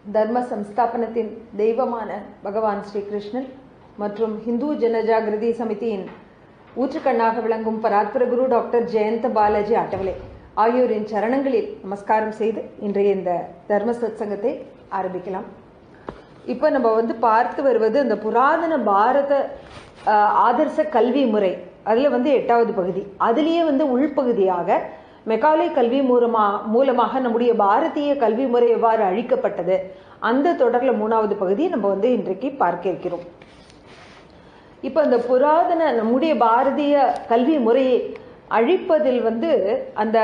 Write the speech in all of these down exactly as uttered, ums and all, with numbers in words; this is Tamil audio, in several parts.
தர்ம சம்ஸ்தாபனத்தின் தெய்வமான பகவான் ஸ்ரீகிருஷ்ணன் மற்றும் ஹிந்து ஜனஜாகிருதி சமிதியின் ஊற்றுக்கண்ணாக விளங்கும் பராத்பர குரு டாக்டர் ஜெயந்த பாலாஜி ஆட்டவலே ஆகியோரின் சரணங்களில் நமஸ்காரம் செய்து இன்றைய இந்த தர்ம சத்சங்கத்தை ஆரம்பிக்கலாம். இப்போ நம்ம வந்து பார்த்து வருவது இந்த புராதன பாரத ஆதர்ச கல்வி முறை, அதில் வந்து எட்டாவது பகுதி. அதுலேயே வந்து உள்பகுதியாக மெக்காலே கல்வி மூலமா மூலமாக நம்முடைய பாரதிய கல்வி முறை எவ்வாறு அழிக்கப்பட்டது, அந்த தொடரில் மூணாவது பகுதியை நம்ம வந்து இன்றைக்கு பார்க்க இருக்கிறோம். இப்போ இந்த புராதன நம்முடைய பாரதிய கல்வி முறையை அழிப்பதில் வந்து அந்த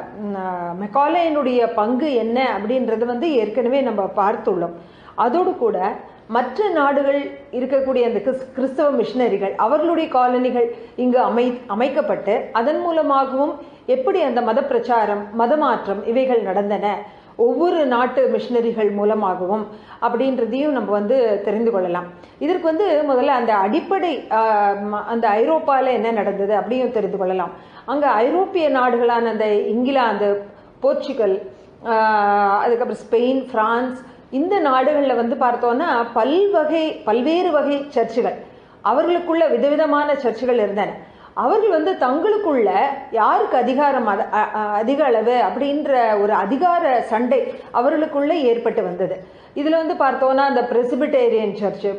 மெக்காலேயினுடைய பங்கு என்ன அப்படின்றது வந்து ஏற்கனவே நம்ம பார்த்துள்ளோம். அதோடு கூட மற்ற நாடுகள் இருக்கக்கூடிய அந்த கிறிஸ்தவ மிஷனரிகள், அவர்களுடைய காலனிகள் இங்கு அமை அமைக்கப்பட்டு அதன் மூலமாகவும் எப்படி அந்த மத பிரச்சாரம், மத மாற்றம் இவைகள் நடந்தன ஒவ்வொரு நாட்டு மிஷனரிகள் மூலமாகவும் அப்படின்றதையும் நம்ம வந்து தெரிந்து கொள்ளலாம். இதற்கு வந்து முதல்ல அந்த அடிப்படை அந்த ஐரோப்பாவில் என்ன நடந்தது அப்படியும் தெரிந்து கொள்ளலாம். அங்கே ஐரோப்பிய நாடுகளான அந்த இங்கிலாந்து, போர்ச்சுகல், அதுக்கப்புறம் ஸ்பெயின், பிரான்ஸ், இந்த நாடுகளில் வந்து பார்த்தோன்னா பல்வகை பல்வேறு வகை சர்ச்சுகள், அவர்களுக்குள்ள விதவிதமான சர்ச்சுகள் இருந்தன. அவர்கள் வந்து தங்களுக்குள்ள யாருக்கு அதிகாரம் அதிக அளவு அப்படின்ற ஒரு அதிகார சண்டை அவர்களுக்குள்ள ஏற்பட்டு வந்தது. இதில் வந்து பார்த்தோன்னா அந்த பிரெஸ்பிட்டேரியன் சர்ச்சு,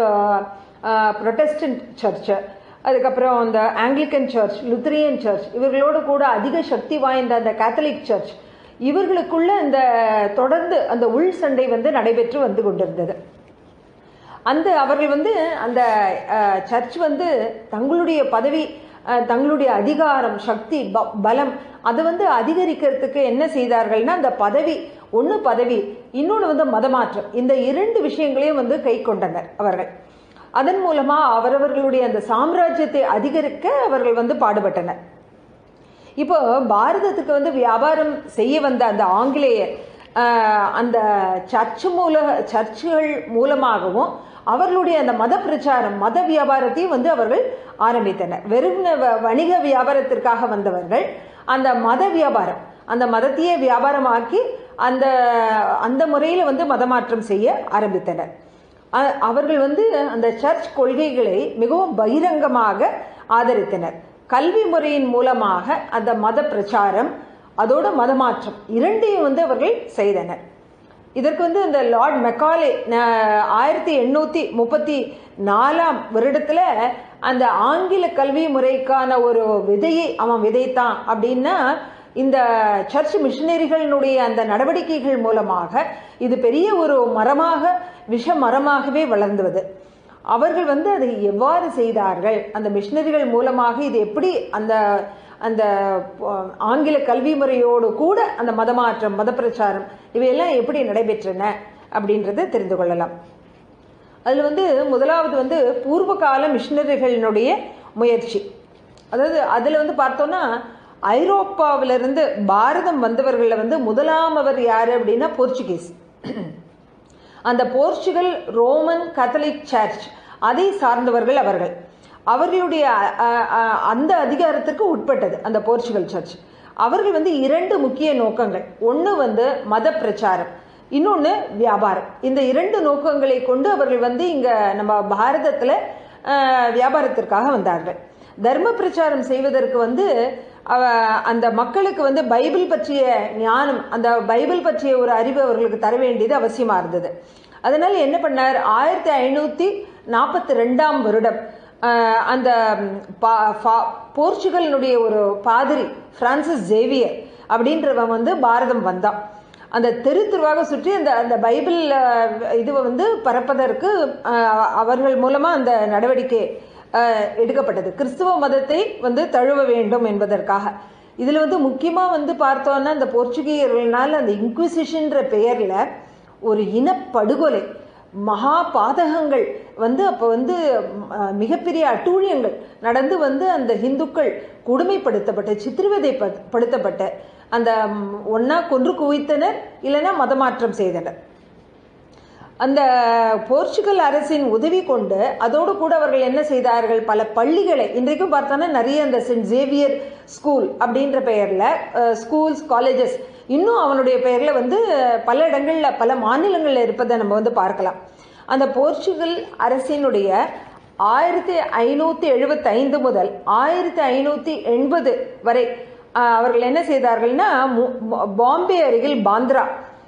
புரொட்டஸ்டன்ட் சர்ச்சு, அதுக்கப்புறம் அந்த ஆங்கிலிக்கன் சர்ச், லுத்ரியன் சர்ச், இவர்களோடு கூட அதிக சக்தி வாய்ந்த அந்த கேத்தலிக் சர்ச், இவர்களுக்குள்ள இந்த தொடர்ந்து அந்த உள் சண்டை வந்து நடைபெற்று வந்து கொண்டிருந்தது. அந்த அவர்கள் வந்து அந்த சர்ச் வந்து தங்களுடைய பதவி, தங்களுடைய அதிகாரம், சக்தி, பலம் அதை வந்து அதிகரிக்கிறதுக்கு என்ன செய்தார்கள்னா அந்த பதவி, ஒன்று பதவி, இன்னொன்று வந்து மதமாற்றம், இந்த இரண்டு விஷயங்களையும் வந்து கை கொண்டனர் அவர்கள். அதன் மூலமா அவரவர்களுடைய அந்த சாம்ராஜ்யத்தை அதிகரிக்க அவர்கள் வந்து பாடுபட்டனர். இப்போ பாரதத்துக்கு வந்து வியாபாரம் செய்ய வந்த அந்த ஆங்கிலேயர் அந்த சர்ச்சு மூல சர்ச்சுகள் மூலமாகவும் அவர்களுடைய அந்த மத பிரச்சாரம், மத வியாபாரத்தையும் வந்து அவர்கள் ஆரம்பித்தனர். வெறும் வணிக வியாபாரத்திற்காக வந்தவர்கள் அந்த மத வியாபாரம், அந்த மதத்தையே வியாபாரமாக்கி அந்த அந்த முறையில் வந்து மதமாற்றம் செய்ய ஆரம்பித்தனர். அவர்கள் வந்து அந்த சர்ச் கொள்கைகளை மிகவும் பகிரங்கமாக ஆதரித்தனர். கல்வி முறையின் மூலமாக அந்த மத பிரச்சாரம், அதோட மதமாற்றம் இரண்டையும் வந்து அவர்கள் செய்தனர். இதற்கு வந்து இந்த லார்ட் மெக்காலே ஆயிரத்தி எண்ணூற்றி முப்பத்தி நாலாம் வருடத்தில் அந்த ஆங்கில கல்வி முறைக்கான ஒரு விதையை அவன் விதைத்தான். அப்படின்னா இந்த சர்ச் மிஷனரிகளினுடைய அந்த நடவடிக்கைகள் மூலமாக இது பெரிய ஒரு மரமாக, விஷ மரமாகவே வளர்ந்துவது. அவர்கள் வந்து அதை எவ்வாறு செய்தார்கள், அந்த மிஷனரிகள் மூலமாக இது எப்படி அந்த அந்த ஆங்கில கல்வி முறையோடு கூட அந்த மதமாற்றம், மத பிரச்சாரம் இவையெல்லாம் எப்படி நடைபெற்றன அப்படின்றத தெரிந்து கொள்ளலாம். அதில் வந்து முதலாவது வந்து பூர்வகால மிஷனரிகளினுடைய முயற்சி. அதாவது அதில் வந்து பார்த்தோன்னா ஐரோப்பாவிலிருந்து பாரதம் வந்தவர்களில் வந்து முதலாமவர் யார் அப்படின்னா போர்ச்சுகீஸ். அந்த போர்ச்சுகல் ரோமன் கத்தலிக் சர்ச் அதை சார்ந்தவர்கள் அவர்கள். அவர்களுடைய அந்த அதிகாரத்திற்கு உட்பட்டது அந்த போர்ச்சுகல் சர்ச். அவர்கள் வந்து இரண்டு முக்கிய நோக்கங்கள், ஒன்று வந்து மத பிரச்சாரம், இன்னொன்று வியாபாரம். இந்த இரண்டு நோக்கங்களை கொண்டு அவர்கள் வந்து இங்கே நம்ம பாரதத்தில் வியாபாரத்திற்காக வந்தார்கள். தர்ம பிரச்சாரம் செய்வதற்கு வந்து அந்த மக்களுக்கு வந்து பைபிள் பற்றிய ஞானம், அந்த பைபிள் பற்றிய ஒரு அறிவு அவர்களுக்கு தர வேண்டியது அவசியமாக இருந்தது. அதனால என்ன பண்ணார், ஆயிரத்தி ஐநூற்றி நாற்பத்தி ரெண்டாம் வருடம் அந்த போர்ச்சுகலினுடைய ஒரு பாதிரி பிரான்சிஸ் ஜேவியர் அப்படின்றவன் வந்து பாரதம் வந்தான். அந்த தெரு தெருவாக சுற்றி அந்த அந்த பைபிள் இதுவை வந்து பரப்பதற்கு அவர்கள் மூலமாக அந்த நடவடிக்கை எடுக்கப்பட்டது. கிறிஸ்துவ மதத்தை வந்து தழுவ வேண்டும் என்பதற்காக. இதில் வந்து முக்கியமாக வந்து பார்த்தோன்னா அந்த போர்ச்சுகீயர்களால் அந்த இன்குவிசிஷன்ற பெயரில் ஒரு இனப்படுகொலை, மகா பாதகங்கள் வந்து அப்போ வந்து மிகப்பெரிய அட்டூழியங்கள் நடந்து வந்து அந்த இந்துக்கள் கொடுமைப்படுத்தப்பட்ட, சித்திரவதை படுத்தப்பட்ட, அந்த ஒன்றா கொன்று குவித்தனர், இல்லைன்னா மதமாற்றம் செய்தனர். அந்த போர்ச்சுகல் அரசின் உதவி கொண்டு அதோடு கூட அவர்கள் என்ன செய்தார்கள், பல பள்ளிகளை, இன்றைக்கும் பார்த்தோன்னா நிறைய அந்த சென்ட் சேவியர் ஸ்கூல் அப்படின்ற பெயரில் ஸ்கூல்ஸ், காலேஜஸ் இன்னும் அவனுடைய பெயரில் வந்து பல இடங்களில் பல மாநிலங்களில் இருப்பதை நம்ம வந்து பார்க்கலாம். அந்த போர்ச்சுகல் அரசினுடைய ஆயிரத்தி ஐநூற்றி எழுபத்தி ஐந்து முதல் ஆயிரத்தி ஐநூற்றி எண்பது வரை அவர்கள் என்ன செய்தார்கள்னா, பாம்பே அருகில் பாந்த்ரா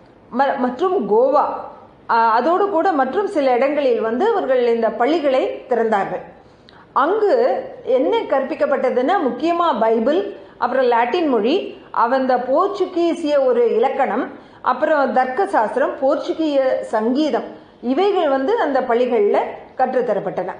மற்றும் கோவா அதோடு கூட மற்றும் சில இடங்களில் வந்து அவர்கள் இந்த பள்ளிகளை திறந்தார்கள். அங்கு என்ன கற்பிக்கப்பட்டதுன்னா, முக்கியமாக பைபிள், அப்புறம் லாட்டின் மொழி, அந்த போர்ச்சுகீசிய ஒரு இலக்கணம், அப்புறம் தர்க்க சாஸ்திரம், போர்ச்சுகீய சங்கீதம், இவைகள் வந்து அந்த பள்ளிகளில் கற்றுத்தரப்பட்டன.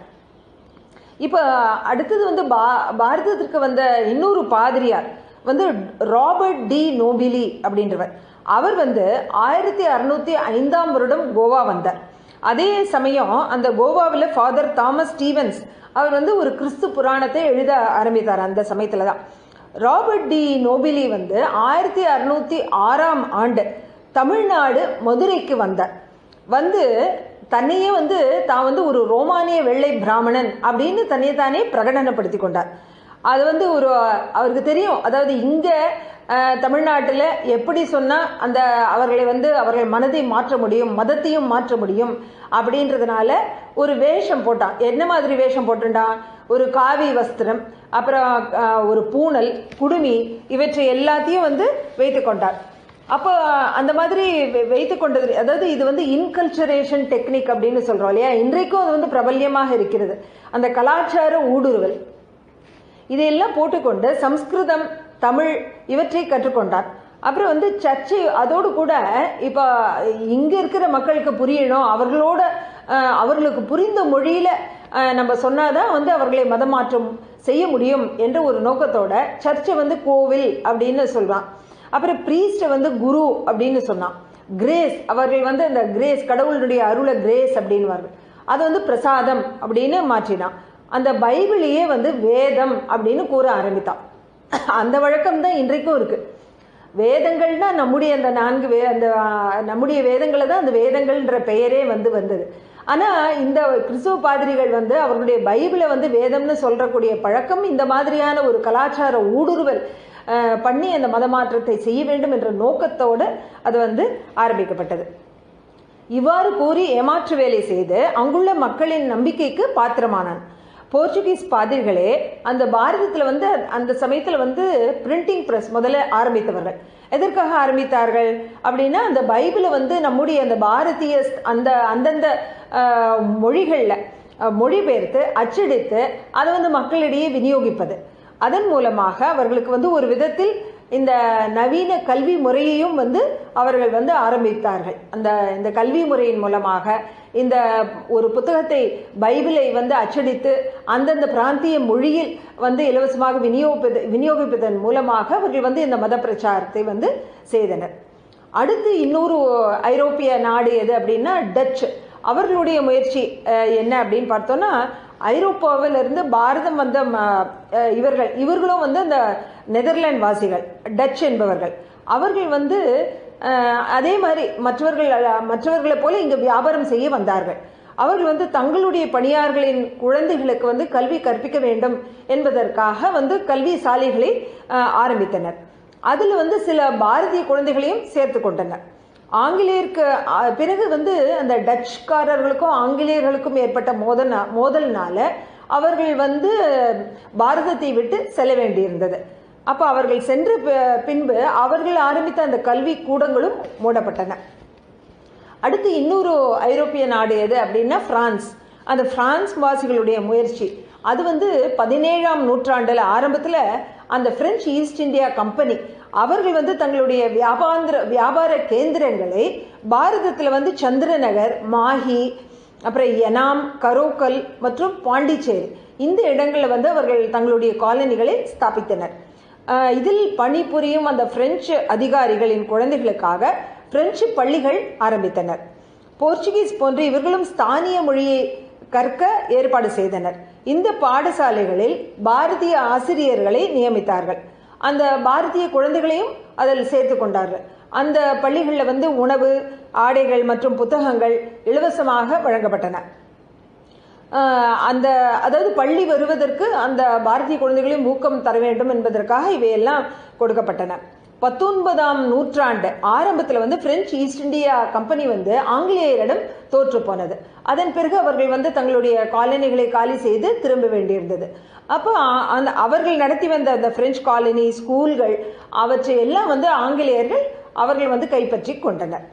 இப்போ அடுத்தது வந்து பா பாரதத்திற்கு வந்த இன்னொரு பாதிரியார் வந்து ராபர்ட் டி நோபிலி அப்படின்றவர். அவர் வந்து ஆயிரத்தி அறுநூத்தி ஐந்தாம் வருடம் கோவா வந்தார். அதே சமயம் அந்த கோவாவில் ஃபாதர் தாமஸ் ஸ்டீவன்ஸ் அவர் வந்து ஒரு கிறிஸ்து புராணத்தை எழுத ஆரம்பித்தார். அந்த சமயத்தில் தான் ராபர்ட் டி நோபிலி வந்து ஆயிரத்தி அறுநூத்தி ஆறாம் ஆண்டு தமிழ்நாடு மதுரைக்கு வந்தார். வந்து தன்னையே வந்து தான் வந்து ஒரு ரோமானிய வெள்ளை பிராமணன் அப்படின்னு தன்னையே தானே பிரகடனப்படுத்தி கொண்டார். அது வந்து ஒரு அவருக்கு தெரியும், அதாவது இங்கே தமிழ்நாட்டில் எப்படி சொன்னால் அந்த அவர்களை வந்து அவர்கள் மனதை மாற்ற முடியும், மதத்தையும் மாற்ற முடியும் அப்படின்றதுனால ஒரு வேஷம் போட்டான். என்ன மாதிரி வேஷம் போட்டுட்டான்? ஒரு காவி வஸ்திரம், அப்புறம் ஒரு பூணல், குடுமி, இவற்றை எல்லாத்தையும் வந்து வைத்து கொண்டார். அப்போ அந்த மாதிரி வைத்து கொண்டது, அதாவது இது வந்து இன்கல்ச்சரேஷன் டெக்னிக் அப்படின்னு சொல்கிறோம் இல்லையா, இன்றைக்கும் அது வந்து பிரபல்யமாக இருக்கிறது. அந்த கலாச்சார ஊடுருவல் இதையெல்லாம் போட்டுக்கொண்டு சம்ஸ்கிருதம், தமிழ் இவற்றை கற்றுக்கொண்டார். அப்புறம் வந்து சர்ச்சை அதோடு கூட இப்போ இங்கே இருக்கிற மக்களுக்கு புரியணும், அவர்களோட அவர்களுக்கு புரிந்த மொழியில் நம்ம சொன்னாதான் வந்து அவர்களை மதமாற்றம் செய்ய முடியும் என்ற ஒரு நோக்கத்தோட சர்ச்சை வந்து கோவில் அப்படின்னு சொல்கிறான். அப்புறம் பிரீஸ்டை வந்து குரு அப்படின்னு சொன்னான். கிரேஸ், அவர்கள் வந்து அந்த கிரேஸ், கடவுளுடைய அருளை கிரேஸ் அப்படின்வார்கள், அதை வந்து பிரசாதம் அப்படின்னு மாற்றினான். அந்த பைபிளையே வந்து வேதம் அப்படின்னு கூற ஆரம்பித்தான். அந்த வழக்கம் தான் இன்றைக்கும் இருக்கு. வேதங்கள்னா நம்முடைய அந்த நான்கு வே அந்த நம்முடைய வேதங்களை தான் அந்த வேதங்கள்ன்ற பெயரே வந்து வந்தது. ஆனால் இந்த கிறிஸ்துவ பாதிரிகள் வந்து அவர்களுடைய பைபிளை வந்து வேதம்னு சொல்றக்கூடிய பழக்கம், இந்த மாதிரியான ஒரு கலாச்சார ஊடுருவல் பண்ணி அந்த மதமாற்றத்தை செய்ய வேண்டும் என்ற நோக்கத்தோடு அது வந்து ஆரம்பிக்கப்பட்டது. இவ்வாறு கூறி ஏமாற்று வேலை செய்து அங்குள்ள மக்களின் நம்பிக்கைக்கு பாத்திரமானான். போர்ச்சுகீஸ் பாதிரிகளே அந்த பாரதத்தில் வந்து அந்த சமயத்தில் வந்து பிரிண்டிங் ப்ரெஸ் முதல்ல ஆரம்பித்தவர்கள். எதற்காக ஆரம்பித்தார்கள் அப்படின்னா, அந்த பைபிளை வந்து நம்முடைய அந்த பாரதிய அந்த அந்தந்த மொழிகளில் மொழிபெயர்த்து அச்சடித்து அதை வந்து மக்களிடையே விநியோகிப்பது. அதன் மூலமாக அவர்களுக்கு வந்து ஒரு விதத்தில் இந்த நவீன கல்வி முறையையும் வந்து அவர்கள் வந்து ஆரம்பித்தார்கள். அந்த இந்த கல்வி முறையின் மூலமாக இந்த ஒரு புத்தகத்தை பைபிளை வந்து அச்சடித்து அந்தந்த பிராந்திய மொழியில் வந்து இலவசமாக விநியோகிப்பது விநியோகிப்பதன் மூலமாக அவர்கள் வந்து இந்த மத பிரச்சாரத்தை வந்து செய்தனர். அடுத்து இன்னொரு ஐரோப்பிய நாடு எது அப்படின்னா டச். அவர்களுடைய முயற்சி என்ன அப்படின்னு பார்த்தோன்னா, ஐரோப்பாவிலிருந்து பாரதம் வந்த இவர்கள் இவர்களும் வந்து அந்த நெதர்லாந்து வாசிகள், டச் என்பவர்கள், அவர்கள் வந்து அதே மாதிரி மற்றவர்கள் மற்றவர்களை போல இங்கு வியாபாரம் செய்ய வந்தார்கள். அவர்கள் வந்து தங்களுடைய பணியாளர்களின் குழந்தைகளுக்கு வந்து கல்வி கற்பிக்க வேண்டும் என்பதற்காக வந்து கல்வி சாலைகளை ஆரம்பித்தனர். அதில் வந்து சில பாரதிய குழந்தைகளையும் சேர்த்து கொண்டனர். ஆங்கிலேயருக்கு பிறகு வந்து அந்த டச்சுக்காரர்களுக்கும் ஆங்கிலேயர்களுக்கும் ஏற்பட்ட மோதல் மோதல்னால அவர்கள் வந்து பாரதத்தை விட்டு செல்ல வேண்டியிருந்தது. அப்போ அவர்கள் சென்று பின்பு அவர்கள் ஆரம்பித்த அந்த கல்வி கூடங்களும் மூடப்பட்டன. அடுத்து இன்னொரு ஐரோப்பிய நாடு எது அப்படின்னா பிரான்ஸ். அந்த பிரான்ஸ் வாசிகளுடைய முயற்சி அது வந்து பதினேழாம் நூற்றாண்டில் ஆரம்பத்தில் அந்த பிரெஞ்சு ஈஸ்ட் இந்தியா கம்பெனி அவர்கள் வந்து தங்களுடைய வியாபார வியாபார கேந்திரங்களை பாரதத்தில் வந்து சந்திரநகர், மாஹி, அப்புறம் எனாம், கரோக்கல் மற்றும் பாண்டிச்சேரி இந்த இடங்களில் வந்து அவர்கள் தங்களுடைய காலனிகளை ஸ்தாபித்தனர். இதில் பணிபுரியும் அந்த பிரெஞ்சு அதிகாரிகளின் குழந்தைகளுக்காக பிரெஞ்சு பள்ளிகள் ஆரம்பித்தனர். போர்ச்சுகீஸ் போன்று இவர்களும் ஸ்தானிய மொழியை கற்க ஏற்பாடு செய்தனர். இந்த பாடசாலைகளில் பாரதிய ஆசிரியர்களை நியமித்தார்கள். அந்த பாரதிய குழந்தைகளையும் அதில் சேர்த்து கொண்டார்கள். அந்த பள்ளிகளில் வந்து உணவு, ஆடைகள் மற்றும் புத்தகங்கள் இலவசமாக வழங்கப்பட்டன. அந்த அதாவது பள்ளி வருவதற்கு அந்த பாரதிய குழந்தைகளையும் ஊக்கம் தர வேண்டும் என்பதற்காக இவையெல்லாம் கொடுக்கப்பட்டன. பத்தொன்பதாம் நூற்றாண்டு ஆரம்பத்தில் வந்து பிரெஞ்சு ஈஸ்ட் இந்தியா கம்பெனி வந்து ஆங்கிலேயரிடம் தோற்று போனது. அதன் பிறகு அவர்கள் வந்து தங்களுடைய காலனிகளை காலி செய்து திரும்ப வேண்டியிருந்தது. அப்போ அந்த அவர்கள் நடத்தி வந்த அந்த பிரெஞ்சு காலனி, ஸ்கூல்கள், அவற்றை எல்லாம் வந்து ஆங்கிலேயர்கள் அவர்கள் வந்து கைப்பற்றி கொண்டனர்.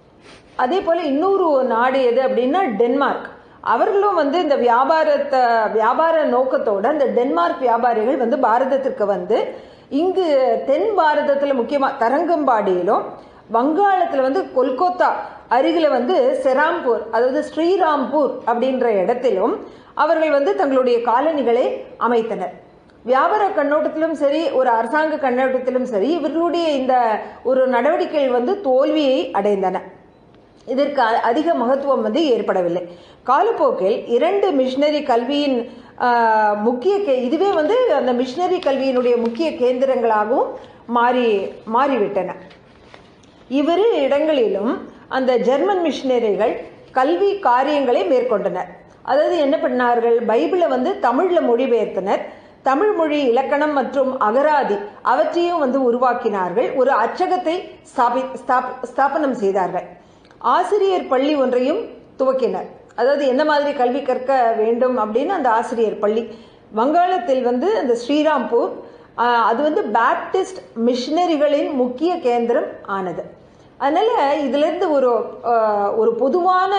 அதே போல இன்னொரு நாடு எது அப்படின்னா டென்மார்க். அவர்களும் வந்து இந்த வியாபாரத்தை வியாபார நோக்கத்தோட இந்த டென்மார்க் வியாபாரிகள் வந்து பாரதத்திற்கு வந்து இங்கு தென் பாரதத்தில் முக்கியமாக தரங்கம்பாடியிலும், வங்காளத்தில் வந்து கொல்கத்தா அருகில் வந்து செராம்பூர், அதாவது ஸ்ரீராம்பூர் அப்படின்ற இடத்திலும் அவர்கள் வந்து தங்களுடைய காலனிகளை அமைத்தனர். வியாபார கண்ணோட்டத்திலும் சரி, ஒரு அரசாங்க கண்ணோட்டத்திலும் சரி, இவர்களுடைய இந்த ஒரு நடவடிக்கைகள் வந்து தோல்வியை அடைந்தன. இதற்கு அதிக மகத்துவம் வந்து ஏற்படவில்லை. காலப்போக்கில் இரண்டு மிஷினரி கல்வியின் முக்கிய கே இதுவே வந்து அந்த மிஷினரி கல்வியினுடைய முக்கிய கேந்திரங்களாகவும் மாறி மாறிவிட்டன. இவ்விரு இடங்களிலும் அந்த ஜெர்மன் மிஷினரிகள் கல்வி காரியங்களை மேற்கொண்டனர். அதாவது என்ன பண்ணார்கள், பைபிளை வந்து தமிழில் மொழிபெயர்த்தனர். தமிழ் மொழி இலக்கணம் மற்றும் அகராதி அவற்றையும் வந்து உருவாக்கினார்கள். ஒரு அச்சகத்தை ஸ்தாபி ஸ்தாபனம் செய்தார்கள். ஆசிரியர் பள்ளி ஒன்றையும் துவக்கினர். அதாவது என்ன மாதிரி கல்வி கற்க வேண்டும் அப்படின்னு அந்த ஆசிரியர் பள்ளி வங்காளத்தில் வந்து அந்த ஸ்ரீராம்பூர் அது வந்து பேப்டிஸ்ட் மிஷினரிகளின் முக்கிய கேந்திரம் ஆனது. அதனால இதிலிருந்து ஒரு ஒரு பொதுவான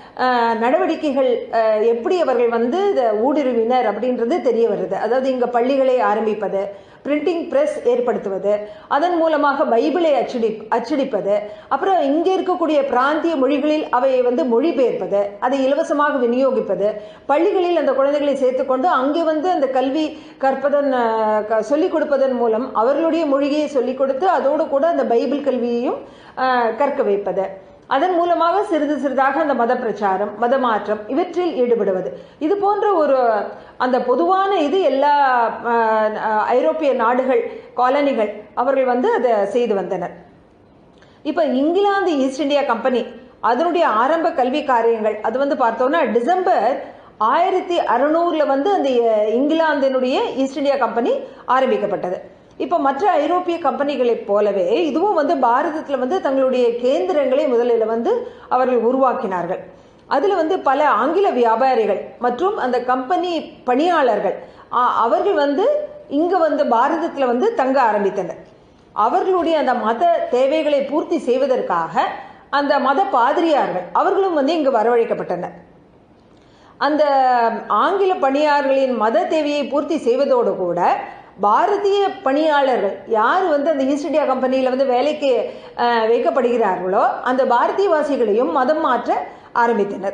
நடவடிக்கைகள் எப்படி அவர்கள் வந்து இதை ஊடுருவினர் அப்படின்றது தெரிய வருது. அதாவது இங்கே பள்ளிகளை ஆரம்பிப்பது, பிரிண்டிங் பிரஸ் ஏற்படுத்துவது, அதன் மூலமாக பைபிளை அச்சடி அச்சடிப்பது அப்புறம் இங்கே இருக்கக்கூடிய பிராந்திய மொழிகளில் அவையை வந்து மொழிபெயர்ப்பது, அதை இலவசமாக விநியோகிப்பது, பள்ளிகளில் அந்த குழந்தைகளை சேர்த்துக்கொண்டு அங்கே வந்து அந்த கல்வி கற்பதன் சொல்லிக் கொடுப்பதன் மூலம் அவர்களுடைய மொழியை சொல்லிக் கொடுத்து அதோடு கூட அந்த பைபிள் கல்வியையும் கற்க வைப்பது. அதன் மூலமாக சிறிது சிறிதாக அந்த மத பிரச்சாரம், மத மாற்றம் இவற்றில் ஈடுபடுவது, இது போன்ற ஒரு அந்த பொதுவான இது எல்லா ஐரோப்பிய நாடுகள், காலனிகள் அவர்கள் வந்து அதை செய்து வந்தனர். இப்போ இங்கிலாந்து ஈஸ்ட் இந்தியா கம்பெனி அதனுடைய ஆரம்ப கல்வி காரியங்கள் அது வந்து பார்த்தோம்னா டிசம்பர் ஆயிரத்தி அறுநூறுல வந்து அந்த இங்கிலாந்தினுடைய ஈஸ்ட் இந்தியா கம்பெனி ஆரம்பிக்கப்பட்டது. இப்போ மற்ற ஐரோப்பிய கம்பெனிகளைப் போலவே இதுவும் வந்து பாரதத்தில் வந்து தங்களுடைய கேந்திரங்களை முதலில் வந்து அவர்கள் உருவாக்கினார்கள். அதில் வந்து பல ஆங்கில வியாபாரிகள் மற்றும் அந்த கம்பெனி பணியாளர்கள் அவர்கள் வந்து இங்கே வந்து பாரதத்தில் வந்து தங்க ஆரம்பித்தனர். அவர்களுடைய அந்த மத தேவைகளை பூர்த்தி செய்வதற்காக அந்த மத பாதிரியார்கள் அவர்களும் வந்து இங்கு வரவழைக்கப்பட்டனர். அந்த ஆங்கில பணியாளர்களின் மத தேவையை பூர்த்தி செய்வதோடு கூட பாரதிய பணியாளர்கள் யார் வந்து அந்த ஈஸ்ட் இந்தியா கம்பெனியில் வந்து வேலைக்கு வைக்கப்படுகிறார்களோ அந்த பாரதியவாசிகளையும் மதம் மாற்ற ஆரம்பித்தனர்.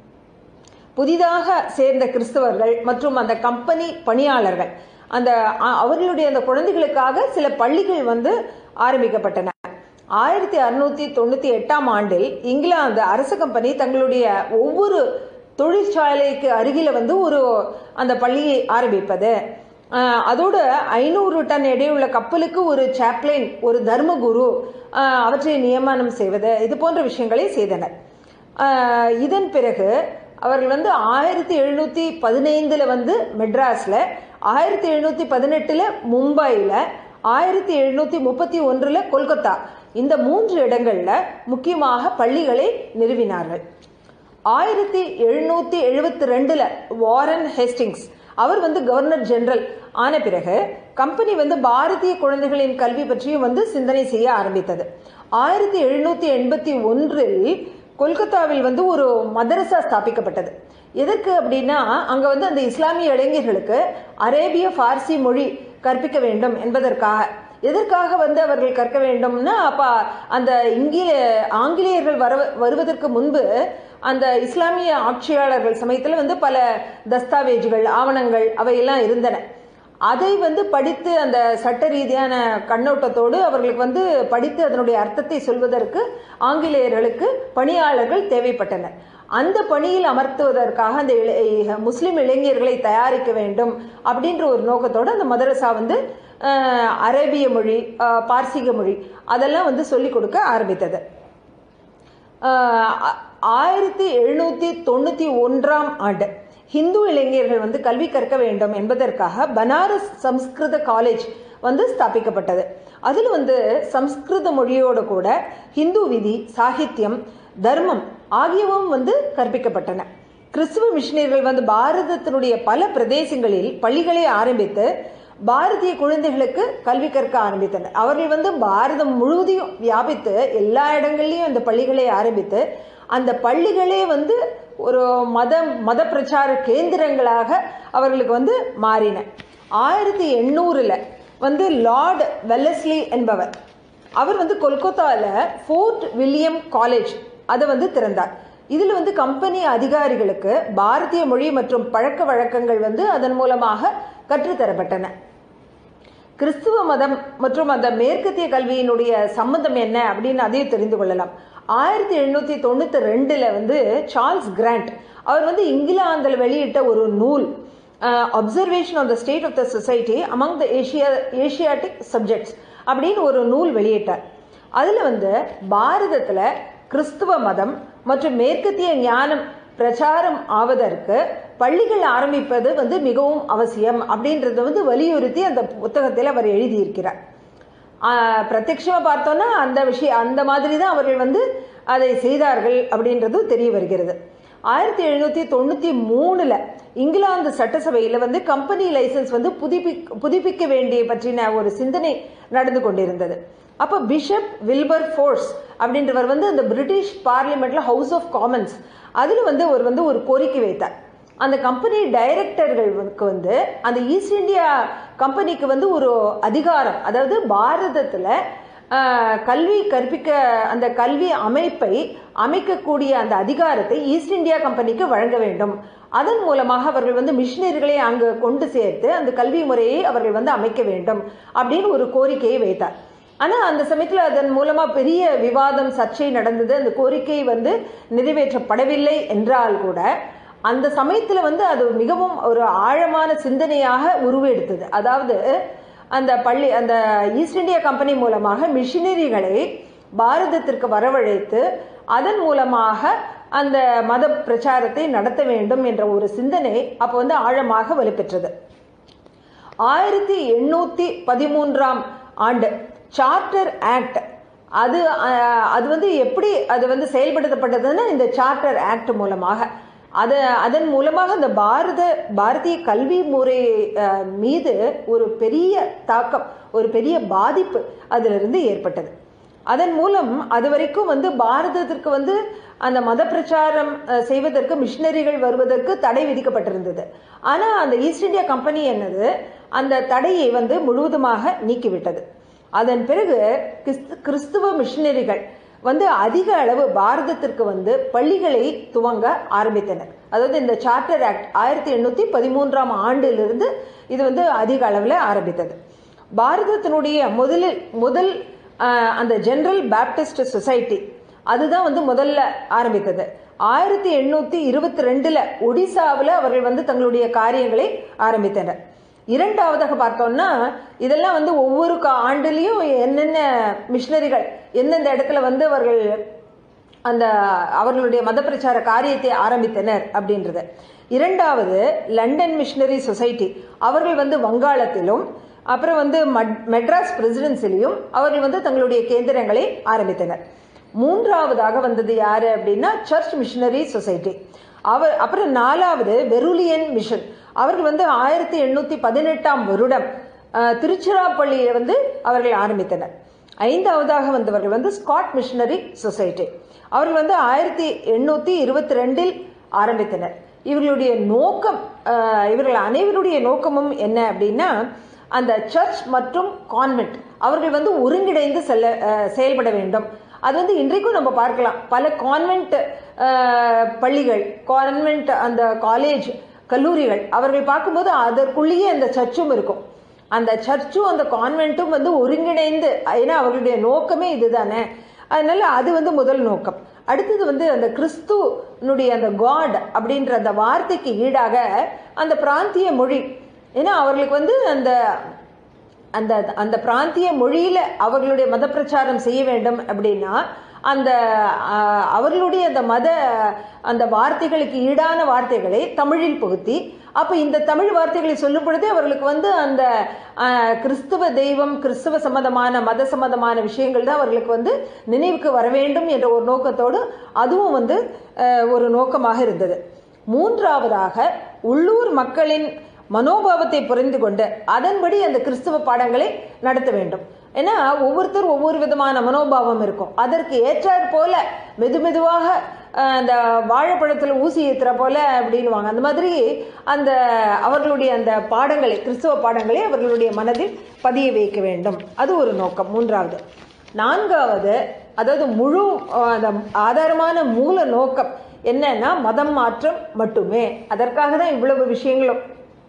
புதிதாக சேர்ந்த கிறிஸ்தவர்கள் மற்றும் அந்த கம்பெனி பணியாளர்கள் அந்த அவர்களுடைய அந்த குழந்தைகளுக்காக சில பள்ளிகள் வந்து ஆரம்பிக்கப்பட்டன. ஆயிரத்தி அறுநூத்தி தொண்ணூத்தி எட்டாம் ஆண்டில் இங்கிலாந்து அரசு கம்பெனி தங்களுடைய ஒவ்வொரு தொழிற்சாலைக்கு அருகில வந்து ஒரு அந்த பள்ளியை ஆரம்பிப்பது, அதோடு ஐநூறு டன் எடையுள்ள கப்பலுக்கு ஒரு சாப்ளைன், ஒரு தர்மகுரு அவற்றை நியமனம் செய்வது, இது போன்ற விஷயங்களை செய்தனர். இதன் பிறகு அவர்கள் வந்து ஆயிரத்தி எழுநூற்றி பதினைந்தில் வந்து மெட்ராஸில், ஆயிரத்தி எழுநூற்றி பதினெட்டில் மும்பையில், ஆயிரத்தி எழுநூற்றி முப்பத்தி ஒன்றில் கொல்கத்தா, இந்த மூன்று இடங்களில் முக்கியமாக பள்ளிகளை நிறுவினார்கள். ஆயிரத்தி எழுநூற்றி எழுபத்தி ரெண்டில் வாரன் ஹேஸ்டிங்ஸ் அவர் வந்து கவர்னர் ஜெனரல் ஆன பிறகு கம்பெனி வந்து பாரதிய குழந்தைகளின் கல்வி பற்றியும் வந்து சிந்தனை செய்ய ஆரம்பித்தது. ஆயிரத்தி எழுநூற்றி எண்பத்தி ஒன்றில் கொல்கத்தாவில் வந்து ஒரு மதரசா ஸ்தாபிக்கப்பட்டது. எதற்கு அப்படின்னா அங்கே வந்து அந்த இஸ்லாமிய இளைஞர்களுக்கு அரேபிய பார்சி மொழி கற்பிக்க வேண்டும் என்பதற்காக. எதற்காக வந்து அவர்கள் கற்க வேண்டும்னா, அப்போ அந்த இங்கில ஆங்கிலேயர்கள் வர வருவதற்கு முன்பு அந்த இஸ்லாமிய ஆட்சியாளர்கள் சமயத்தில் வந்து பல தஸ்தாவேஜுகள், ஆவணங்கள் அவையெல்லாம் இருந்தன. அதை வந்து படித்து அந்த சட்ட ரீதியான கண்ணோட்டத்தோடு அவர்களுக்கு வந்து படித்து அதனுடைய அர்த்தத்தை சொல்வதற்கு ஆங்கிலேயர்களுக்கு பணியாளர்கள் தேவைப்பட்டனர். அந்த பணியில் அமர்த்துவதற்காக அந்த முஸ்லிம் இளைஞர்களை தயாரிக்க வேண்டும் அப்படின்ற ஒரு நோக்கத்தோடு அந்த மதரசா வந்து அரேபிய மொழி, பார்சிக மொழி அதெல்லாம் வந்து சொல்லிக் கொடுக்க ஆரம்பித்தது. ஆயிரத்தி எழுநூற்றி தொண்ணூற்றி ஒன்றாம் ஆண்டு ஹிந்து இளைஞர்கள் வந்து கல்வி கற்க வேண்டும் என்பதற்காக பனாரஸ் சம்ஸ்கிருத காலேஜ் வந்து ஸ்தாபிக்கப்பட்டது. அதில் வந்து சம்ஸ்கிருத மொழியோடு கூட ஹிந்து விதி, சாகித்யம், தர்மம் ஆகியவும் வந்து கற்பிக்கப்பட்டன. கிறிஸ்துவ மிஷினரிகள் வந்து பாரதத்தினுடைய பல பிரதேசங்களில் பள்ளிகளை ஆரம்பித்து பாரதிய குழந்தைகளுக்கு கல்வி கற்க ஆரம்பித்தனர். அவர்கள் வந்து பாரதம் முழுவதையும் வியாபித்து எல்லா இடங்கள்லையும் அந்த பள்ளிகளை ஆரம்பித்து அந்த பள்ளிகளே வந்து ஒரு மத மத பிரச்சார கேந்திரங்களாக அவர்களுக்கு வந்து மாறின. ஆயிரத்தி எண்ணூறுல வந்து லார்ட் வெல்லஸ்லி என்பவர் அவர் வந்து கொல்கத்தாவில் ஃபோர்ட் வில்லியம் காலேஜ் அதை வந்து திறந்தார். இதில் வந்து கம்பெனி அதிகாரிகளுக்கு பாரதிய மொழி மற்றும் பழக்க வழக்கங்கள் வந்து அதன் மூலமாக கற்றுத்தரப்பட்டன. கிறிஸ்துவ மதம் மற்றும் அந்த மேற்கத்திய கல்வியினுடைய சம்பந்தம் என்ன அப்படின்னு அதையும் தெரிந்து கொள்ளலாம். ஆயிரத்தி எழுநூத்தி தொண்ணூத்தி ரெண்டுல வந்து சார்ல்ஸ் கிராண்ட் அவர் வந்து இங்கிலாந்தில் வெளியிட்ட ஒரு நூல் observation on the state of the society among the Asia Asiatic subjects அப்படின்னு ஒரு நூல் வெளியிட்டார். அதில் வந்து பாரதத்தில் கிறிஸ்துவ மதம் மற்றும் மேற்கத்திய ஞானம் பிரச்சாரம் ஆவதற்கு பள்ளிகள் ஆரம்பிப்பது வந்து மிகவும் அவசியம் அப்படின்றத வந்து வலியுறுத்தி அந்த புத்தகத்தில் அவர் எழுதியிருக்கிறார். பிரத்யட்சமாக பார்த்தோன்னா அந்த விஷயம் அந்த மாதிரி தான் அவர்கள் வந்து அதை செய்தார்கள் அப்படின்றது தெரிய வருகிறது. ஆயிரத்தி எழுநூற்றி தொண்ணூற்றி மூணில் இங்கிலாந்து சட்டசபையில் வந்து கம்பெனி லைசன்ஸ் வந்து புதுப்பி புதுப்பிக்க வேண்டிய பற்றின ஒரு சிந்தனை நடந்து கொண்டிருந்தது. அப்போ பிஷப் வில்பர் ஃபோர்ஸ் அப்படின்றவர் வந்து அந்த பிரிட்டிஷ் பார்லிமெண்ட்ல ஹவுஸ் ஆஃப் காமன்ஸ் அதில் வந்து அவர் வந்து ஒரு கோரிக்கை வைத்தார். அந்த கம்பெனி டைரக்டர்களுக்கு வந்து அந்த ஈஸ்ட் இந்தியா கம்பெனிக்கு வந்து ஒரு அதிகாரம், அதாவது பாரதத்தில் கல்வி கற்பிக்க அந்த கல்வி அமைப்பை அமைக்கக்கூடிய அந்த அதிகாரத்தை ஈஸ்ட் இந்தியா கம்பெனிக்கு வழங்க வேண்டும். அதன் மூலமாக அவர்கள் வந்து மிஷினரிகளை அங்கு கொண்டு சேர்த்து அந்த கல்வி முறையை அவர்கள் வந்து அமைக்க வேண்டும் அப்படின்னு ஒரு கோரிக்கையை வைத்தார். ஆனால் அந்த சமயத்தில் அதன் மூலமாக பெரிய விவாதம், சர்ச்சை நடந்தது. அந்த கோரிக்கை வந்து நிறைவேற்றப்படவில்லை என்றால் கூட அந்த சமயத்தில் வந்து அது மிகவும் ஒரு ஆழமான சிந்தனையாக உருவெடுத்தது. அதாவது அந்த பள்ளி அந்த ஈஸ்ட் இந்தியா கம்பெனி மூலமாக மிஷினரிகளை பாரதத்திற்கு வரவழைத்து அதன் மூலமாக அந்த மத பிரச்சாரத்தை நடத்த வேண்டும் என்ற ஒரு சிந்தனை அப்போ வந்து ஆழமாக வலுப்பெற்றது. ஆயிரத்தி எண்ணூற்றி பதிமூன்றாம் ஆண்டு சார்ட்டர் ஆக்ட் அது அது வந்து எப்படி அது வந்து செயல்படுத்தப்பட்டதுன்னா இந்த சார்ட்டர் ஆக்ட் மூலமாக அது அதன் மூலமாக அந்த பாரத பாரதிய கல்வி முறை மீது ஒரு பெரிய தாக்கம், ஒரு பெரிய பாதிப்பு அதிலிருந்து ஏற்பட்டது. அதன் மூலம் அது வரைக்கும் வந்து பாரதத்திற்கு வந்து அந்த மத பிரச்சாரம் செய்வதற்கு மிஷினரிகள் வருவதற்கு தடை விதிக்கப்பட்டிருந்தது. ஆனால் அந்த ஈஸ்ட் இந்தியா கம்பெனி என்னது அந்த தடையை வந்து முழுவதுமாக நீக்கிவிட்டது. அதன் பிறகு கிறிஸ்துவ மிஷினரிகள் வந்து அதிக அளவு பாரதத்திற்கு வந்து பள்ளிகளை துவங்க ஆரம்பித்தனர். அதாவது இந்த சார்ட்டர் ஆக்ட் ஆயிரத்தி எண்ணூற்றி பதிமூன்றாம் ஆண்டிலிருந்து இது வந்து அதிக அளவில் ஆரம்பித்தது. பாரதத்தினுடைய முதலில் முதல் அந்த ஜெனரல் பேப்டிஸ்ட் சொசைட்டி அதுதான் வந்து முதல்ல ஆரம்பித்தது. ஆயிரத்தி எண்ணூற்றி இருபத்தி ரெண்டில் ஒடிசாவில் அவர்கள் வந்து தங்களுடைய காரியங்களை ஆரம்பித்தனர். இரண்டாவதாக பார்த்தோம்னா இதெல்லாம் வந்து ஒவ்வொரு ஆண்டுலேயும் என்னென்ன மிஷினரிகள் எந்தெந்த இடத்துல வந்து அவர்கள் அந்த அவர்களுடைய மத பிரச்சார காரியத்தை ஆரம்பித்தனர் அப்படின்றது. இரண்டாவது லண்டன் மிஷினரி சொசைட்டி அவர்கள் வந்து வங்காளத்திலும் அப்புறம் வந்து மெட்ராஸ் பிரசிடென்சிலையும் அவர்கள் வந்து தங்களுடைய கேந்திரங்களை ஆரம்பித்தனர். மூன்றாவதாக வந்தது யாரு அப்படின்னா சர்ச் மிஷினரி சொசைட்டி. அவர் அப்புறம் நாலாவது வெருலியன் மிஷன் அவர்கள் வந்து ஆயிரத்தி எண்ணூற்றி பதினெட்டாம் வருடம் திருச்சிராப்பள்ளியை வந்து அவர்கள் ஆரம்பித்தனர். ஐந்தாவதாக வந்தவர்கள் வந்து ஸ்காட் மிஷனரி சொசைட்டி அவர்கள் வந்து ஆயிரத்தி எண்ணூற்றி இருபத்தி ரெண்டில் ஆரம்பித்தனர். இவர்களுடைய நோக்கம் இவர்கள் அனைவருடைய நோக்கமும் என்ன அப்படின்னா அந்த சர்ச் மற்றும் கான்வென்ட் அவர்கள் வந்து ஒருங்கிணைந்து செல்ல செயல்பட வேண்டும். அது வந்து இன்றைக்கும் நம்ம பார்க்கலாம். பல கான்வென்ட் பள்ளிகள், கான்வென்ட் அந்த காலேஜ், கல்லூரிகள் அவர்கள் பார்க்கும்போது அதற்குள்ளேயே அந்த சர்ச்சும் இருக்கும். அந்த சர்ச்சும் அந்த கான்வென்ட்டும் வந்து ஒருங்கிணைந்து, ஏன்னா அவர்களுடைய நோக்கமே இதுதானே. அதனால அது வந்து முதல் நோக்கம். அடுத்தது வந்து அந்த கிறிஸ்துனுடைய அந்த காட் அப்படின்ற அந்த வார்த்தைக்கு ஈடாக அந்த பிராந்திய மொழி, ஏன்னா அவர்களுக்கு வந்து அந்த அந்த அந்த பிராந்திய மொழியில அவர்களுடைய மத பிரச்சாரம் செய்ய வேண்டும் அப்படின்னா அந்த அவர்களுடைய அந்த மத அந்த வார்த்தைகளுக்கு ஈடான வார்த்தைகளை தமிழில் புகுத்தி அப்போ இந்த தமிழ் வார்த்தைகளை சொல்லும் பொழுதே அவர்களுக்கு வந்து அந்த கிறிஸ்துவ தெய்வம், கிறிஸ்துவ சம்மதமான மத சம்மதமான விஷயங்கள் தான் அவர்களுக்கு வந்து நினைவுக்கு வர வேண்டும் என்ற ஒரு நோக்கத்தோடு அதுவும் வந்து ஒரு நோக்கமாக இருந்தது. மூன்றாவதாக உள்ளூர் மக்களின் மனோபாவத்தை புரிந்து கொண்டு அதன்படி அந்த கிறிஸ்துவ பாடங்களை நடத்த வேண்டும். ஏன்னா ஒவ்வொருத்தர் ஒவ்வொரு விதமான மனோபாவம் இருக்கும். அதற்கு ஏற்றாற் போல மெது மெதுவாக அந்த வாழைப்பழத்தில் ஊசி ஏற்றுற போல அப்படின்வாங்க. அந்த மாதிரி அந்த அவர்களுடைய அந்த பாடங்களை, கிறிஸ்துவ பாடங்களை அவர்களுடைய மனதில் பதிய வைக்க வேண்டும். அது ஒரு நோக்கம். மூன்றாவது. நான்காவது, அதாவது முழு அந்த ஆதாரமான மூல நோக்கம் என்னன்னா மதம் மாற்றம் மட்டுமே. அதற்காக தான் இவ்வளவு விஷயங்களும்.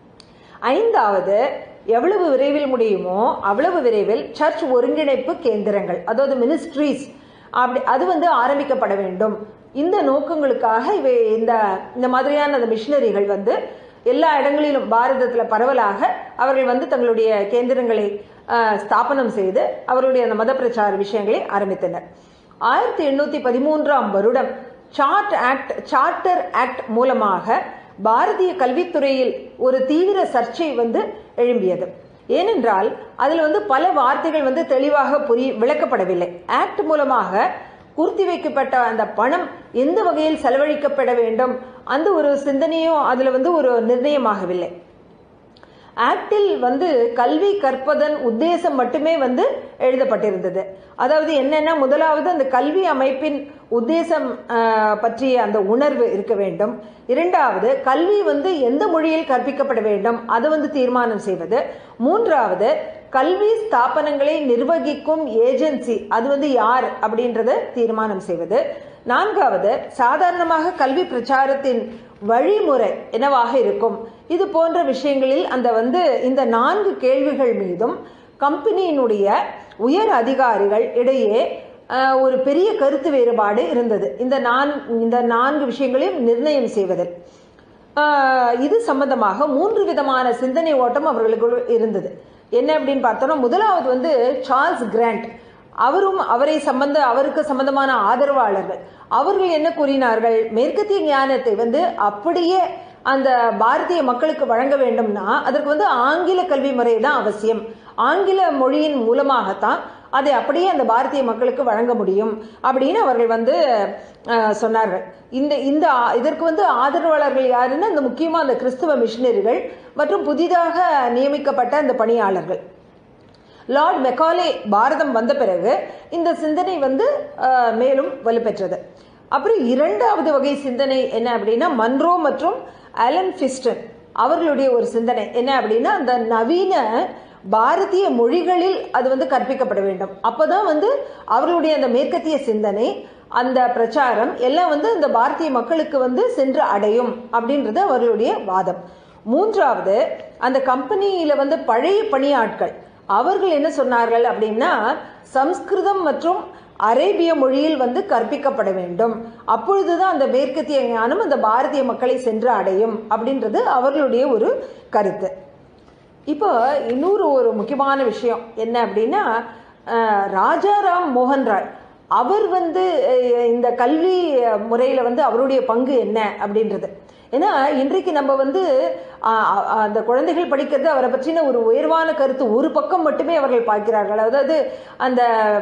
ஐந்தாவது, எவ்வளவு விரைவில் முடியுமோ அவ்வளவு விரைவில் சர்ச் ஒருங்கிணைப்பு கேந்திரங்கள், அதாவது மினிஸ்ட்ரீஸ், அப்படி அது வந்து ஆரம்பிக்கப்பட வேண்டும். இந்த நோக்கங்களுக்காக இவை இந்த இந்த மாதிரியான அந்த மிஷினரிகள் வந்து எல்லா இடங்களிலும் பாரதத்தில் பரவலாக அவர்கள் வந்து தங்களுடைய கேந்திரங்களை ஸ்தாபனம் செய்து அவர்களுடைய அந்த மத பிரச்சார விஷயங்களை ஆரம்பித்தனர். ஆயிரத்தி எண்ணூற்றி பதிமூன்றாம் வருடம் சார்ட் ஆக்ட் சார்ட்டர் ஆக்ட் மூலமாக பாரதிய கல்வித்துறையில் ஒரு தீவிர சர்ச்சை வந்து எழும்பியது. ஏனென்றால் அதில் வந்து பல வார்த்தைகள் வந்து தெளிவாக புரி விளக்கப்படவில்லை. ஆக்ட் மூலமாக பூர்த்தி வைக்கப்பட்ட அந்த பணம் எந்த வகையில் செலவழிக்கப்பட வேண்டும் அந்த ஒரு சிந்தனையும் அதில் வந்து ஒரு நிர்ணயமாகவில்லை. ஆக்டில் வந்து கல்வி கற்பதன் உத்தேசம் மட்டுமே வந்து எழுதப்பட்டிருந்தது. அதாவது என்னன்னா, முதலாவது அந்த கல்வி அமைப்பின் உத்தேசம் பற்றிய அந்த உணர்வு இருக்க வேண்டும். இரண்டாவது, கல்வி வந்து எந்த மொழியில் கற்பிக்கப்பட வேண்டும் அது வந்து தீர்மானம் செய்வது. மூன்றாவது, கல்வி ஸ்தாபனங்களை நிர்வகிக்கும் ஏஜென்சி அது வந்து யார் அப்படின்றத தீர்மானம் செய்வது. நான்காவது, சாதாரணமாக கல்வி பிரச்சாரத்தின் வழிமுறை என்னவாக இருக்கும். இது போன்ற விஷயங்களில் அந்த வந்து இந்த நான்கு கேள்விகள் மீதும் கம்பெனியினுடைய உயர் அதிகாரிகள் இடையே ஒரு பெரிய கருத்து வேறுபாடு இருந்தது. இந்த நான் இந்த நான்கு விஷயங்களையும் நிர்ணயம் செய்வதில் இது சம்பந்தமாக மூன்று விதமான சிந்தனை ஓட்டம் அவர்களுக்கு இருந்தது. என்ன அப்படின்னு பார்த்தோம்னா, முதலாவது வந்து சார்ல்ஸ் கிராண்ட், அவரும் அவரை சம்பந்த அவருக்கு சம்பந்தமான ஆதரவாளர்கள் அவர்கள் என்ன கூறினார்கள், மேற்கத்திய ஞானத்தை வந்து அப்படியே அந்த பாரதிய மக்களுக்கு வழங்க வேண்டும்னா அதற்கு வந்து ஆங்கில கல்வி முறை தான் அவசியம். ஆங்கில மொழியின் மூலமாகத்தான் அதை அப்படியே அந்த பாரதிய மக்களுக்கு வழங்க முடியும் அப்படின்னு அவர்கள் வந்து சொன்னார்கள். இந்த இந்த இதற்கு வந்து ஆதரவாளர்கள் யாருன்னா இந்த முக்கியமாக அந்த கிறிஸ்துவ மிஷினரிகள் மற்றும் புதிதாக நியமிக்கப்பட்ட அந்த பணியாளர்கள். லார்ட் மெக்காலே பாரதம் வந்த பிறகு இந்த சிந்தனை வந்து மேலும் வலுப்பெற்றது. அப்புறம் இரண்டாவது வகை சிந்தனை என்ன அப்படின்னா, மன்ரோ மற்றும் அலன் ஃபிஸ்டன் அவர்களுடைய ஒரு சிந்தனை என்ன அப்படின்னா, அந்த நவீன பாரதிய மொழிகளில் அது வந்து கற்பிக்கப்பட வேண்டும். அப்போதான் வந்து அவர்களுடைய அந்த மேற்கத்திய சிந்தனை, அந்த பிரச்சாரம் எல்லாம் வந்து இந்த பாரதிய மக்களுக்கு வந்து சென்று அடையும் அப்படின்றது அவர்களுடைய வாதம். மூன்றாவது, அந்த கம்பெனியில வந்து பழைய பணியாட்கள் அவர்கள் என்ன சொன்னார்கள் அப்படின்னா, சம்ஸ்கிருதம் மற்றும் அரேபிய மொழியில் வந்து கற்பிக்கப்பட வேண்டும். அப்பொழுதுதான் அந்த மேற்கத்திய ஞானம் அந்த பாரதிய மக்களை சென்று அடையும் அப்படின்றது அவர்களுடைய ஒரு கருத்து. இப்போ இன்னொரு ஒரு முக்கியமான விஷயம் என்ன அப்படின்னா, ராஜாராம் மோகன் ராய் அவர் வந்து இந்த கல்வி முறையில் வந்து அவருடைய பங்கு என்ன அப்படின்றது. ஏன்னா இன்றைக்கு நம்ம வந்து அந்த குழந்தைகள் படிக்கிறது அவரை பற்றின ஒரு உயர்வான கருத்து ஒரு பக்கம் மட்டுமே அவர்கள் பார்க்கிறார்கள். அதாவது அந்த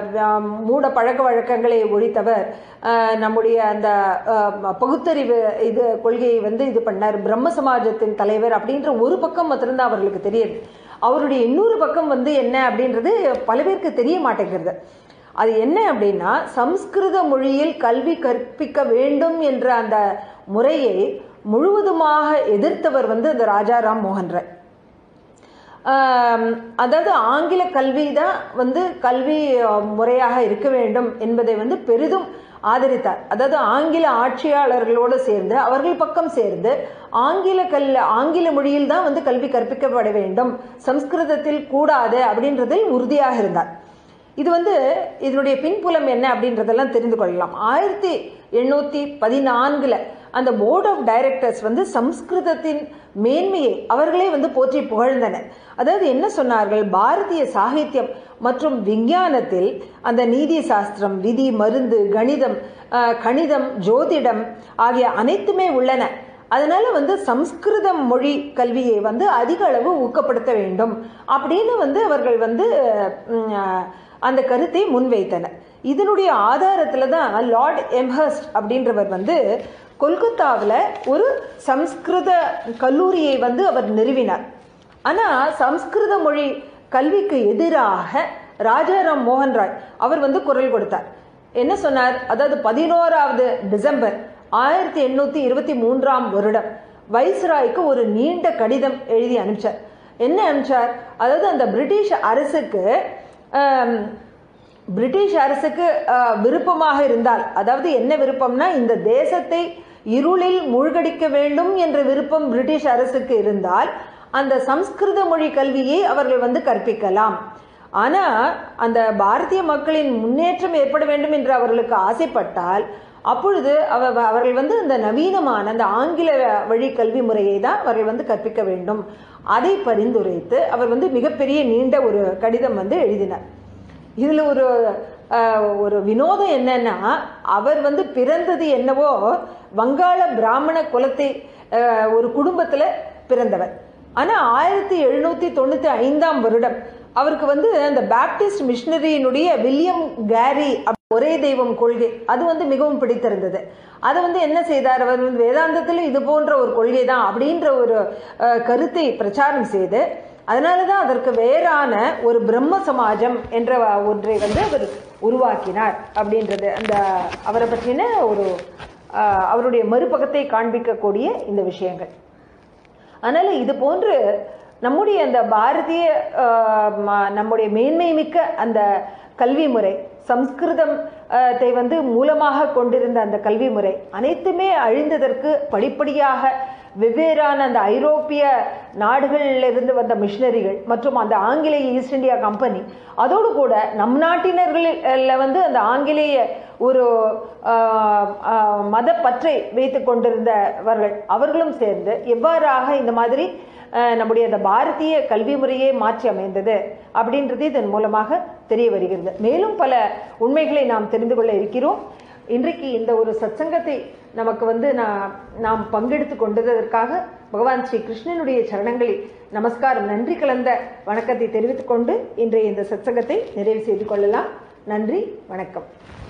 மூட பழக்க வழக்கங்களை ஒழித்தவர், நம்முடைய அந்த பகுத்தறிவு இது கொள்கையை வந்து இது பண்ணார், பிரம்ம சமாஜத்தின் தலைவர் அப்படின்ற ஒரு பக்கம் மாத்திரம்தான் அவர்களுக்கு தெரியுது. அவருடைய இன்னொரு பக்கம் வந்து என்ன அப்படின்றது பல பேருக்கு தெரிய மாட்டேங்கிறது. அது என்ன அப்படின்னா, சம்ஸ்கிருத மொழியில் கல்வி கற்பிக்க வேண்டும் என்ற அந்த முறையை முழுவதுமாக எதிர்த்தவர் வந்து இந்த ராஜாராம் மோகன் ராய். அதாவது ஆங்கில கல்வி தான் வந்து கல்வி முறையாக இருக்க வேண்டும் என்பதை வந்து பெரிதும் ஆதரித்தார். அதாவது ஆங்கில ஆட்சியாளர்களோடு சேர்ந்து அவர்கள் பக்கம் சேர்ந்து ஆங்கில கல் ஆங்கில மொழியில் தான் வந்து கல்வி கற்பிக்கப்பட வேண்டும், சம்ஸ்கிருதத்தில் கூடாது அப்படின்றதில் உறுதியாக இருந்தார். இது வந்து இதனுடைய பின்புலம் என்ன அப்படின்றதெல்லாம் தெரிந்து கொள்ளலாம். ஆயிரத்தி எண்ணூற்றி பதினான்கில் அந்த போர்ட் ஆஃப் டைரக்டர்ஸ் வந்து சம்ஸ்கிருதத்தின் மேன்மையை அவர்களே வந்து போற்றி புகழ்ந்தனர். அதாவது என்ன சொன்னார்கள், பாரதிய சாகித்யம் மற்றும் விஞ்ஞானத்தில் அந்த நீதி சாஸ்திரம், விதி, மருந்து, கணிதம், கணிதம், ஜோதிடம் ஆகிய அனைத்துமே உள்ளன. அதனால வந்து சம்ஸ்கிருத மொழி கல்வியை வந்து அதிக அளவு ஊக்கப்படுத்த வேண்டும் அப்படின்னு வந்து அவர்கள் வந்து அந்த கருத்தை முன்வைத்தனர். இதனுடைய ஆதாரத்தில் தான் லார்ட் எம்ஹர்ஸ்ட் அப்படின்றவர் வந்து கொல்கத்தாவில் ஒரு சம்ஸ்கிருத கல்லூரியை வந்து அவர் நிறுவினார். ஆனால் சம்ஸ்கிருத மொழி கல்விக்கு எதிராக ராஜாராம் மோகன் ராய் அவர் வந்து குரல் கொடுத்தார். என்ன சொன்னார்? அதாவது பதினோராவது டிசம்பர் ஆயிரத்தி எண்ணூற்றி இருபத்தி மூன்றாம் வருடம் வைஸ்ராய்க்கு ஒரு நீண்ட கடிதம் எழுதி அனுப்பிச்சார். என்ன அனுப்பிச்சார்? அதாவது அந்த பிரிட்டிஷ் அரசுக்கு பிரிட்டிஷ் அரசுக்கு விருப்பமாக இருந்தால், அதாவது என்ன விருப்பம்னா இந்த தேசத்தை இருளில் மூழ்கடிக்க வேண்டும் என்ற விருப்பம் பிரிட்டிஷ் அரசுக்கு இருந்தால் அந்த சம்ஸ்கிருத மொழி கல்வியை அவர்கள் வந்து கற்பிக்கலாம். ஆனால் அந்த பாரதிய மக்களின் முன்னேற்றம் ஏற்பட வேண்டும் என்று அவர்களுக்கு ஆசைப்பட்டால் அப்பொழுது அவ அவர்கள் வந்து அந்த நவீனமான அந்த ஆங்கில வழி கல்வி முறையை தான் அவர்கள் வந்து கற்பிக்க வேண்டும். அதை பரிந்துரைத்து அவர் வந்து மிகப்பெரிய நீண்ட ஒரு கடிதம் வந்து எழுதினார். இதில் ஒரு ஒரு வினோதம் என்னன்னா, அவர் வந்து பிறந்தது என்னவோ வங்காள பிராமண குலத்தை ஒரு குடும்பத்தில் பிறந்தவர். ஆனால் ஆயிரத்தி எழுநூற்றி தொண்ணூற்றி ஐந்தாம் வருடம் அவருக்கு வந்து அந்த பேப்டிஸ்ட் மிஷனரியினுடைய வில்லியம் கேரி ஒரே தெய்வம் கொள்கை அது வந்து மிகவும் பிடித்திருந்தது. அதை வந்து என்ன செய்தார்? அவர் வந்து வேதாந்தத்தில் இது போன்ற ஒரு கொள்கை தான் அப்படின்ற ஒரு கருத்தை பிரச்சாரம் செய்து அதனால தான் அதற்கு வேறான ஒரு பிரம்ம சமாஜம் என்ற ஒன்றை வந்து அவர் உருவாக்கினார் அப்படின்றது அந்த அவரை பற்றின ஒரு அவருடைய மறுபக்கத்தை காண்பிக்கக்கூடிய இந்த விஷயங்கள். அதனால இது போன்று நம்முடைய அந்த பாரதிய நம்முடைய மேன்மை மிக்க அந்த கல்வி முறை சம்ஸ்கிருதத்தை வந்து மூலமாக கொண்டிருந்த அந்த கல்வி முறை அனைத்துமே அழிந்ததற்கு படிப்படியாக வெவ்வேறான அந்த ஐரோப்பிய நாடுகளிலிருந்து வந்த மிஷனரிகள் மற்றும் அந்த ஆங்கிலேய ஈஸ்ட் இந்தியா கம்பெனி அதோடு கூட நம் நாட்டினர்களில் வந்து அந்த ஆங்கிலேய ஒரு மத பற்றை வைத்து கொண்டிருந்தவர்கள் அவர்களும் சேர்ந்து எவ்வாறாக இந்த மாதிரி நம்முடைய அந்த பாரதிய கல்வி முறையே மாற்றி அமைந்தது அப்படின்றது இதன் மூலமாக தெரிய வருகிறது. மேலும் பல உண்மைகளை நாம் தெரிந்து கொள்ள இருக்கிறோம். இன்றைக்கு இந்த ஒரு சத்சங்கத்தை நமக்கு வந்து நாம் பங்கெடுத்து கொண்டதற்காக பகவான் ஸ்ரீ கிருஷ்ணனுடைய சரணங்களில் நமஸ்காரம் நன்றி கலந்த வணக்கத்தை தெரிவித்துக் கொண்டு இன்றைய இந்த சத்சங்கத்தை நிறைவு செய்து கொள்ளலாம். நன்றி, வணக்கம்.